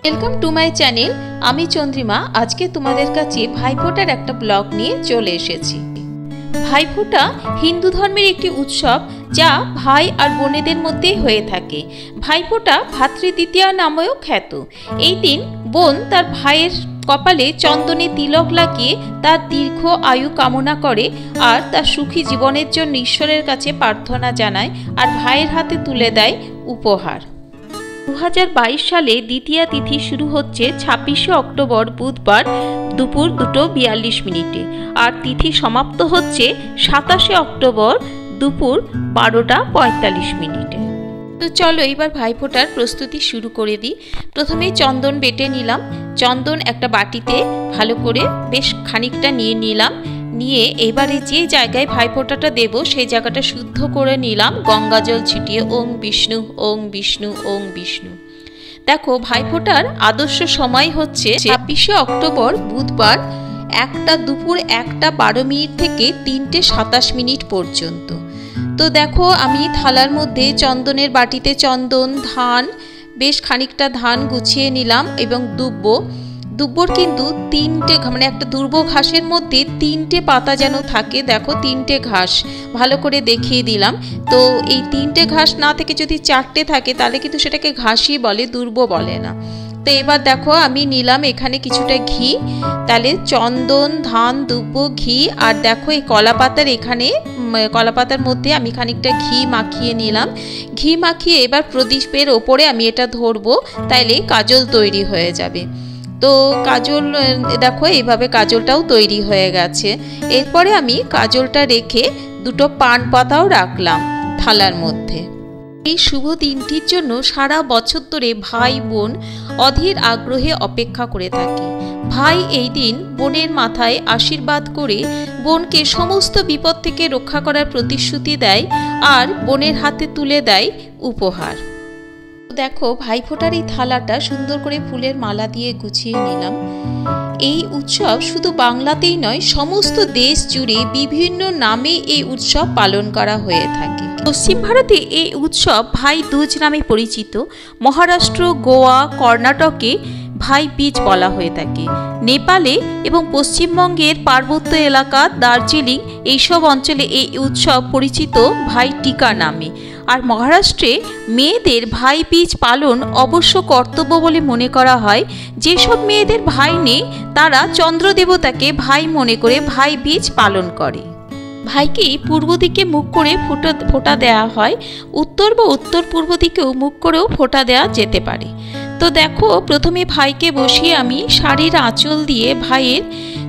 Welcome to my channel. आमी चंद्रिमा आज के तुम्हादेर काछे भाईफोटार एक ब्लग निये चले एसेछि। भाईफोटा हिंदू धर्मेर एकटी उत्सव जा भाई और बोनेदेर मध्य हये थाके। भाईफोटा भातृद्वितीया नामेও ख्यात। এই दिन बोन तार भाइयेर कपाले चंदने तिलक लागिए तार दीर्घ आयु कामना करे और तार सुखी जीवनेर जन्य ईश्वरेर काछे प्रार्थना जानाय और भाइयेर हाथे तुले देय उपहार। 2022 साले द्वितीया तिथि शुरू होच्छे 26 अक्टोबर बुधवार दुपुर 2:42 और तिथि समाप्त होच्छे 27 अक्टोबर दुपुर 12:45। तो चलो एबार भाईफोटार प्रस्तुति शुरू करे दी। प्रथमे चंदन बेटे निलाम। चंदन एक बाटीते भालो करे बेश खानिकटा निये निलाम। निये एबारे जे जायगाय भाईफोटाटा देब सेई जायगाटा शुद्ध करे निलाम गंगा जल छिटिए ओम विष्णु ओम विष्णु ओम विष्णु। देखो भाईफोटार आदर्श समय होच्छे 26 अक्टोबर बुधवार दुपुर 1:12 থেকে 3:27 पर्यन्त। तो देखो आमी थालार मध्य चंदनेर बाटीते चंदन धान बेश खानिकटा धान गुछिए निलाम एबं दुब्बोर किन्तु तीनटे माने एक दुर्ब घासेर मध्य तीनटे पाता जेन थाके। देखो तीनटे घास भालो करे देखिए दिलाम। तो ये तीनटे घास ना थेके जदि चारटे थाके ताहले किन्तु सेटाके घासई बले दुर्ब बले ना। तो एबार देखो आमी निलाम एखाने किछुटा घी। ताहले चंदन धान दुब्बो घी और देखो ये कला पातार एखाने कला पातार मध्य आमी खानिकटा घी माखिए निलाम। घी माखिए एबार प्रदीपेर ओपरे आमी एटा धरबो ताइले काजल तैरी हये जाबे। तो काजल देखो এইভাবে কাজলটাও তৈরি হয়ে গেছে। এরপরে আমি কাজলটা রেখে দুটো পান পাতাও রাখলাম থালার মধ্যে। এই শুভ দিনটির জন্য সারা বছর ধরে ভাই বোন অধীর আগ্রহে অপেক্ষা করে থাকে। ভাই এই দিন বোনের মাথায় আশীর্বাদ করে বোনকে সমস্ত বিপদ থেকে রক্ষা করার প্রতিশ্রুতি দেয় আর বোনের হাতে তুলে দেয় উপহার। देखो भाईफोटार এই থালাটা সুন্দর করে ফুলের মালা দিয়ে গুছিয়ে নিলাম। এই উৎসব শুধু বাংলাতেই নয় সমস্ত দেশ জুড়ে বিভিন্ন নামে এই উৎসব পালন করা হয়ে থাকে। পশ্চিম ভারতে এই উৎসব ভাই দুজ নামে পরিচিত। মহারাষ্ট্র গোয়া কর্ণাটকে ভাই বীজ বলা হয়ে থাকে। নেপালে এবং পশ্চিমবঙ্গের পার্বত্য এলাকা দার্জিলিং এইসব অঞ্চলে এই উৎসব পরিচিত ভাই টিকা নামে। আর মহারাষ্ট্রে মেয়েদের ভাই বীজ পালন অবশ্য কর্তব্য বলে মনে করা হয়। যেসব মেয়েদের ভাই নেই তারা চন্দ্র দেবতাকে ভাই মনে করে ভাই বীজ পালন করে। ভাইকে পূর্ব দিকে মুখ করে ফোঁটা দেওয়া হয়। উত্তর বা উত্তর পূর্ব দিকেও মুখ করেও ফোঁটা দেওয়া যেতে পারে। তো দেখো প্রথমে ভাইকে বসিয়ে আমি শাড়ির আঁচল দিয়ে ভাইয়ের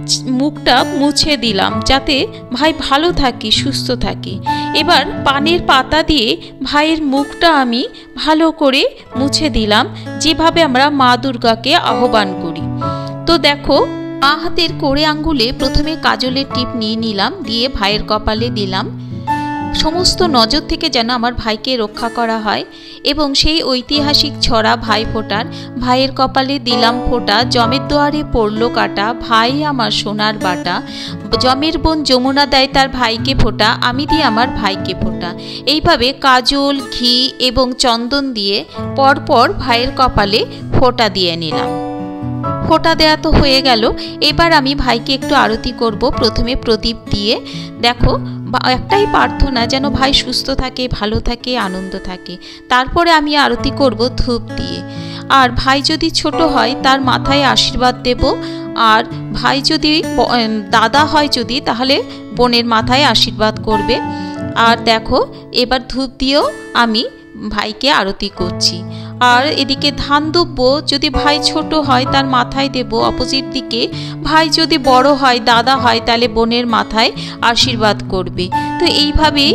মুখটা মুছে দিলাম যাতে ভাই ভালো থাকে সুস্থ থাকে। এবার পানের পাতা দিয়ে ভাইয়ের মুখটা আমি ভালো করে মুছে দিলাম যেভাবে আমরা মা দুর্গাকে আহ্বান করি। তো দেখো মা হাতের কোড়ে আঙ্গুলে প্রথমে কাজলের টিপ নিয়ে নিলাম দিয়ে ভাইয়ের কপালে দিলাম। সমস্ত নজর থেকে যেন আমার ভাইকে রক্ষা করা হয় এবং সেই ঐতিহাসিক ছড়া ভাইফোঁটার ভাইয়ের কপালে দিলাম ফোঁটা জমের দুয়ারে পড়লো কাটা ভাই আমার সোনার বাটা জমের বোন যমুনা দেয় তার ভাইকে ফোঁটা আমি দিই আমার ভাইকে ফোঁটা। এইভাবে কাজল ঘি এবং চন্দন দিয়ে পরপর ভাইয়ের কপালে ফোঁটা দিয়ে নিলাম। ফোঁটা দেয়া তো হয়ে গেল। এবার আমি ভাইকে একটু আরতি করব প্রথমে প্রদীপ দিয়ে। দেখো একটাই প্রার্থনা যেন ভাই সুস্থ থাকে ভালো থাকে আনন্দ থাকে। তারপরে আমি আরতি করব ধূপ দিয়ে। আর ভাই যদি ছোট হয় তার মাথায় আশীর্বাদ দেব আর ভাই যদি দাদা হয় যদি তাহলে বোনের মাথায় আশীর্বাদ করবে। আর দেখো এবার ধূপ দিয়েও আমি ভাইকে আরতি করছি। আর এদিকে ধান দুব্বো যদি ভাই ছোট হয় তার মাথায় দেব অপোজিট দিকে। ভাই যদি বড় হয় দাদা হয় তাহলে বোনের মাথায় আশীর্বাদ করবে। তো এইভাবেই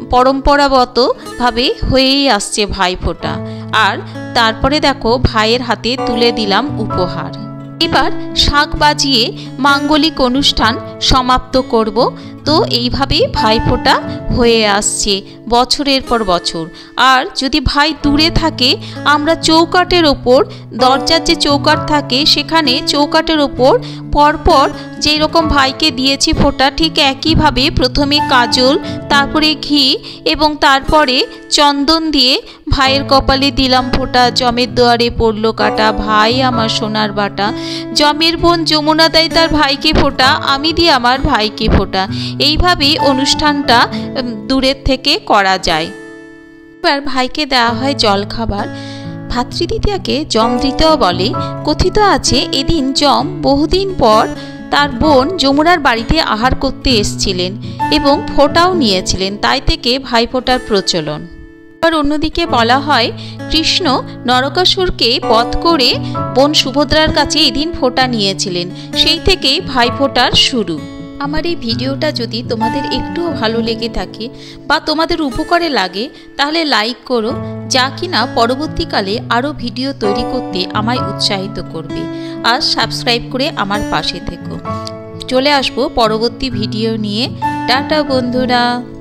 পরম্পরাগতভাবে হয়েই আসছে ভাইফোঁটা। আর তারপরে দেখো ভাইয়ের হাতে তুলে দিলাম উপহার। এবার শাঁখ বাজিয়ে মাঙ্গলিক অনুষ্ঠান সমাপ্ত করব। তো এইভাবেই ভাইফোঁটা হয়ে আসছে বছরের পর বছর। আর যদি ভাই দূরে থাকে, আমরা চৌকাঠের ওপর, দরজার যে চৌকাঠ থাকে সেখানে চৌকাঠের ওপর পরপর যেই রকম ভাইকে দিয়েছি ফোঁটা, ঠিক একইভাবে প্রথমে কাজল, তারপরে ঘি এবং তারপরে চন্দন দিয়ে ভাইয়ের কপালে দিলাম ফোঁটা। জমের দুয়ারে পড়লো কাটা, ভাই আমার সোনার বাটা। জমের বোন যমুনা দেয় তার ভাইকে ফোঁটা, আমি দিই আমার ভাইকে ফোঁটা। এইভাবেই অনুষ্ঠানটা দূরের থেকে করা যায়। এবার ভাইকে দেওয়া হয় জলখাবার। ভাতৃদ্বিতীয়াকে যম দ্বিতীয়া বলে। কথিত আছে এদিন যম বহুদিন পর তার বোন যমুনার বাড়িতে আহার করতে এসেছিলেন এবং ফোঁটাও নিয়েছিলেন, তাই থেকে ভাইফোঁটার প্রচলন। আর অন্যদিকে বলা হয় কৃষ্ণ নরকাসুরকে বধ করে বোন সুভদ্রার কাছে এদিন ফোঁটা নিয়েছিলেন, সেই থেকেই ভাইফোঁটার শুরু। আমার এই ভিডিওটা যদি তোমাদের একটুও ভালো লেগে থাকে বা তোমাদের উপকারে লাগে তাহলে লাইক করো, যা কিনা পরবর্তীকালে আরও ভিডিও তৈরি করতে আমায় উৎসাহিত করবে। আর সাবস্ক্রাইব করে আমার পাশে থেকো। চলে আসবো পরবর্তী ভিডিও নিয়ে। টাটা বন্ধুরা।